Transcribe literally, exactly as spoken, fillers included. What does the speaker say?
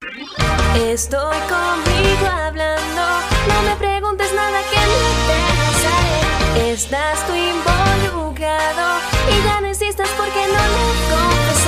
Estoy conmigo hablando, no me preguntes nada que no te saber. Estás tú involucrado y ya no insistas porque no lo confesé.